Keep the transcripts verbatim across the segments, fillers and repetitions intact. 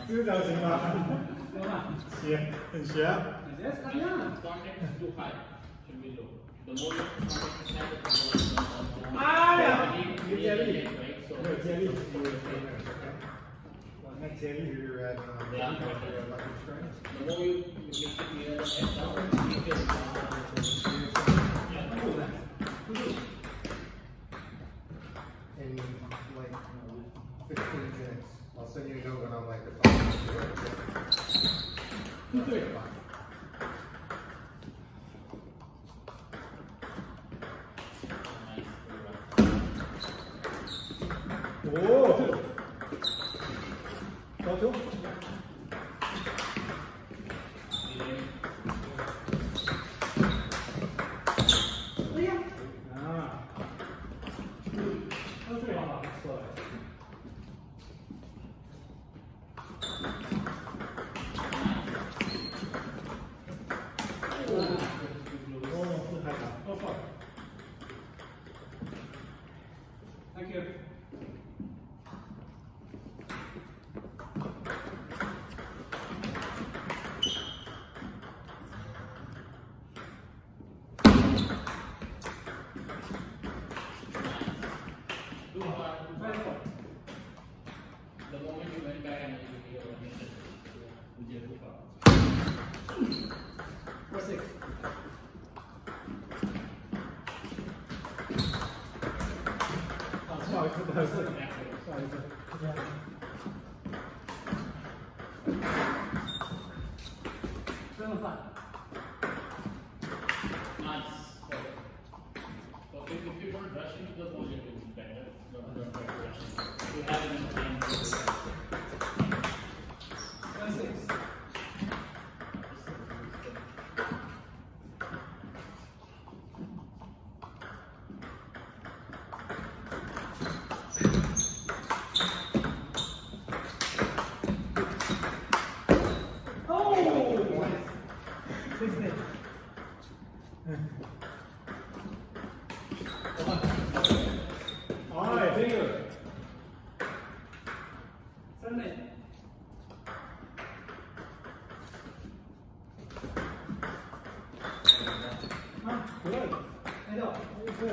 知道情况。斜，很斜。 Yes, contact is too high. Should be low. The more you contact is high, the more. Ah, you you need get to it. right? So No, jelly. Not jelly. You're at um, yeah. like strength. The more you you get it near the head down, you get in like fifteen minutes, I'll send you a note when I'm like the top. Oh! Go to? Thank you. the moment you went back and you your message. Four six. Sorry, sorry, sorry. Seven five. Nice. So if, if you don't rush into the ball, it will be better. Don't, don't try to rush. You have enough time to do that. Seven six. Alright, thank you. Seven eight. Huh, good. I know. Very good.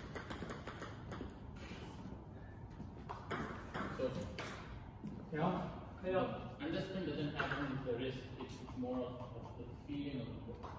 So, Yeah. I know. understand doesn't happen with the wrist, it's more of, of the feeling of the ball.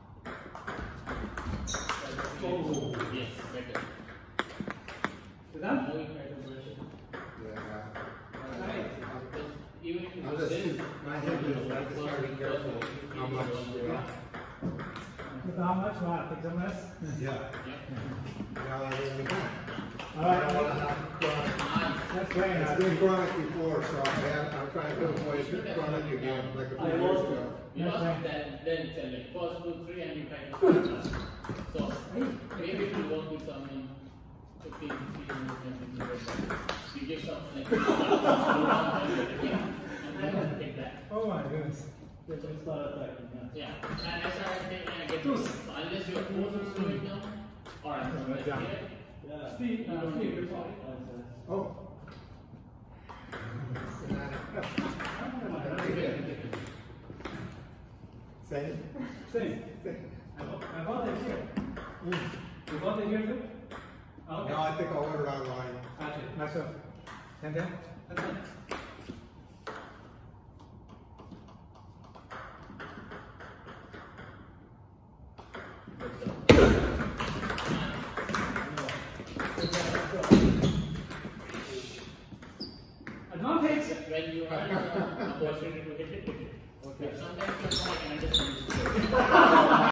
Oh. Yes, better. Is The that? more you try to brush it, Yeah. Right. because even if you I'm do just, this, my head is, I just gotta be careful how much. Yeah. How much? Wow, take some less. Yeah. yeah. Now I really can. Alright. I don't wanna have chronic. That's great. It's been chronic before, so I have, I'm trying to avoid chronic again, like a I few years lost ago. You That's lost right. then, then it's uh, like first two, three, and you try to start that. So maybe if you work with someone fifteen, fifteen minutes, and you give something like slow down and then take that. Oh my goodness. Just start attacking. Yeah, and I started taking and I get this. So unless you are forced to slow it down, or I'm Right down. Yeah. Steve, You uh, don't Steve, need you're to sorry. Oh. Same? Same. Same. I bought, I bought it here. Mm. You bought it here too? Okay. No, I think I'll order it online. Gotcha. Nice one. ten ten? That's it. Advantage. When you have an opportunity to hit it, hit it. Okay. Sometimes you don't understand.